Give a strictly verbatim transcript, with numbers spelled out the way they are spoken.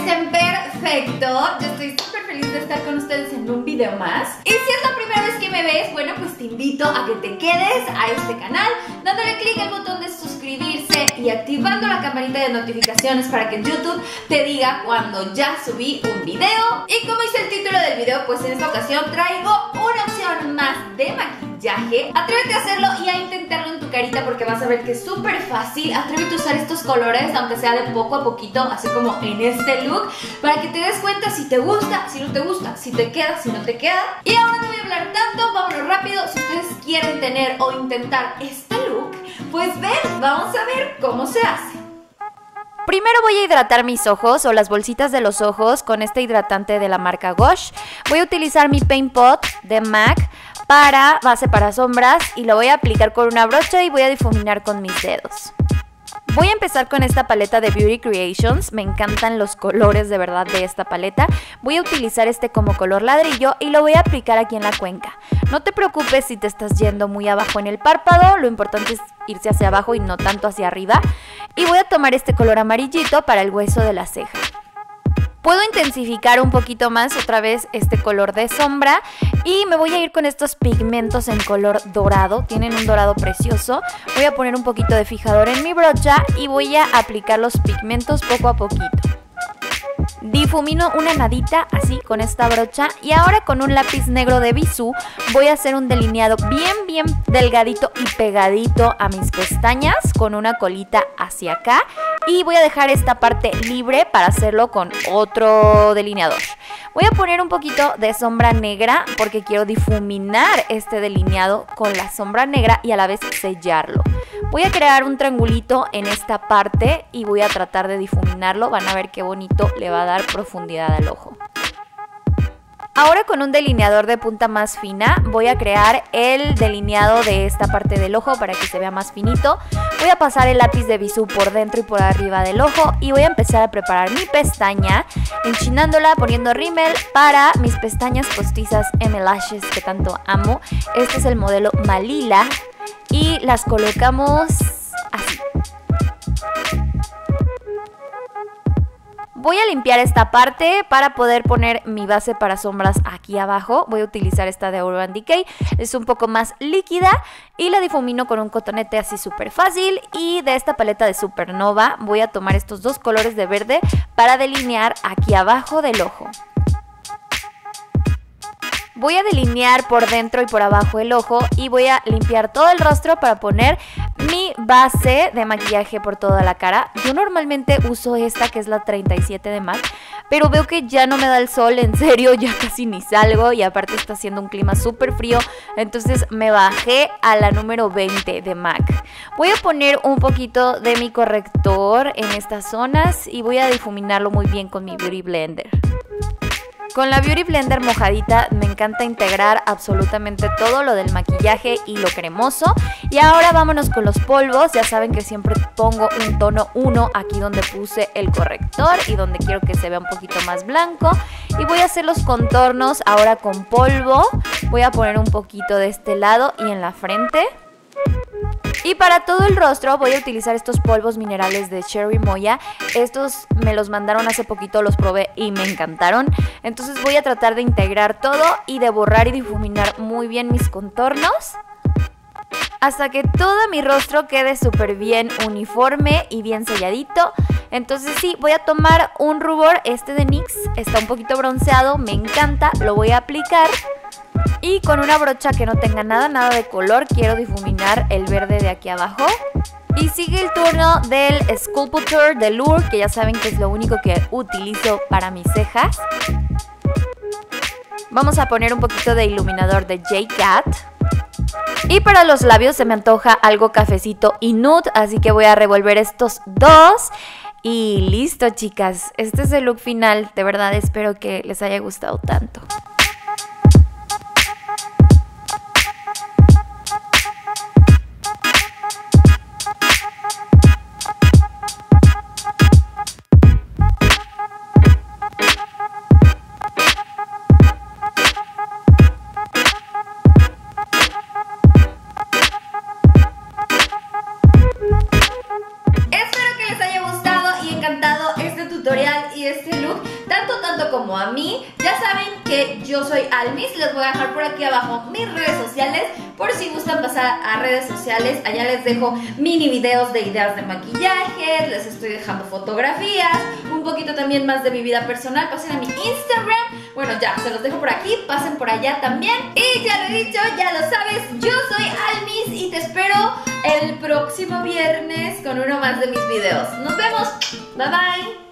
estén perfecto. Yo estoy súper feliz de estar con ustedes en un video más. Y si es la primera vez que me ves, bueno, pues te invito a que te quedes a este canal dándole clic al botón de suscribirse y activando la campanita de notificaciones para que YouTube te diga cuando ya subí un video. Y como dice el título del video, pues en esta ocasión traigo una opción más de maquillaje. Atrévete a hacerlo y a intentarlo en tu carita porque vas a ver que es súper fácil. Atrévete a usar estos colores, aunque sea de poco a poquito, así como en este look, para que te des cuenta si te gusta, si no te gusta, si te queda, si no te queda. Y ahora no voy a hablar tanto, vámonos rápido. Si ustedes quieren tener o intentar este look, pues ven, vamos a ver cómo se hace. Primero voy a hidratar mis ojos o las bolsitas de los ojos con este hidratante de la marca Gosh. Voy a utilizar mi Paint Pot de MAC para base para sombras y lo voy a aplicar con una brocha y voy a difuminar con mis dedos. Voy a empezar con esta paleta de Beauty Creations, me encantan los colores de verdad de esta paleta. Voy a utilizar este como color ladrillo y lo voy a aplicar aquí en la cuenca. No te preocupes si te estás yendo muy abajo en el párpado, lo importante es irse hacia abajo y no tanto hacia arriba. Y voy a tomar este color amarillito para el hueso de la ceja. Puedo intensificar un poquito más otra vez este color de sombra y me voy a ir con estos pigmentos en color dorado, tienen un dorado precioso. Voy a poner un poquito de fijador en mi brocha y voy a aplicar los pigmentos poco a poquito. Difumino una nadita así con esta brocha y ahora con un lápiz negro de Bisú voy a hacer un delineado bien bien delgadito y pegadito a mis pestañas con una colita hacia acá y voy a dejar esta parte libre para hacerlo con otro delineador. Voy a poner un poquito de sombra negra porque quiero difuminar este delineado con la sombra negra y a la vez sellarlo. Voy a crear un triangulito en esta parte y voy a tratar de difuminarlo. Van a ver qué bonito le va a dar profundidad al ojo. Ahora con un delineador de punta más fina voy a crear el delineado de esta parte del ojo para que se vea más finito. Voy a pasar el lápiz de Bisú por dentro y por arriba del ojo y voy a empezar a preparar mi pestaña, enchinándola, poniendo rímel para mis pestañas postizas M Lashes que tanto amo. Este es el modelo Malila y las colocamos así. Voy a limpiar esta parte para poder poner mi base para sombras aquí abajo. Voy a utilizar esta de Urban Decay, es un poco más líquida y la difumino con un cotonete así súper fácil. Y de esta paleta de Supernova voy a tomar estos dos colores de verde para delinear aquí abajo del ojo. Voy a delinear por dentro y por abajo el ojo y voy a limpiar todo el rostro para poner mi base de maquillaje por toda la cara. Yo normalmente uso esta que es la treinta y siete de MAC, pero veo que ya no me da el sol, en serio, ya casi ni salgo y aparte está haciendo un clima súper frío, entonces me bajé a la número veinte de MAC. Voy a poner un poquito de mi corrector en estas zonas y voy a difuminarlo muy bien con mi Beauty Blender. Con la Beauty Blender mojadita me encanta integrar absolutamente todo lo del maquillaje y lo cremoso. Y ahora vámonos con los polvos. Ya saben que siempre pongo un tono uno aquí donde puse el corrector y donde quiero que se vea un poquito más blanco. Y voy a hacer los contornos ahora con polvo. Voy a poner un poquito de este lado y en la frente. Y para todo el rostro voy a utilizar estos polvos minerales de Cherry Moya. Estos me los mandaron hace poquito, los probé y me encantaron. Entonces voy a tratar de integrar todo y de borrar y difuminar muy bien mis contornos hasta que todo mi rostro quede súper bien uniforme y bien selladito. Entonces sí, voy a tomar un rubor, este de NYX, está un poquito bronceado, me encanta, lo voy a aplicar. Y con una brocha que no tenga nada, nada de color, quiero difuminar el verde de aquí abajo. Y sigue el turno del Sculpture de Lure, que ya saben que es lo único que utilizo para mis cejas. Vamos a poner un poquito de iluminador de J Cat. Y para los labios se me antoja algo cafecito y nude, así que voy a revolver estos dos. Y listo, chicas, este es el look final. De verdad espero que les haya gustado tanto. Espero que les haya gustado y encantado este tutorial. tutorial y este look, tanto tanto como a mí. Ya saben que yo soy Almis, les voy a dejar por aquí abajo mis redes sociales por si gustan pasar a redes sociales. Allá les dejo mini videos de ideas de maquillaje, les estoy dejando fotografías, un poquito también más de mi vida personal. Pasen a mi Instagram. Bueno, ya, se los dejo por aquí, pasen por allá también. Y ya lo he dicho, ya lo sabes, yo soy Almis y te espero el próximo viernes con uno más de mis videos. Nos vemos, bye bye.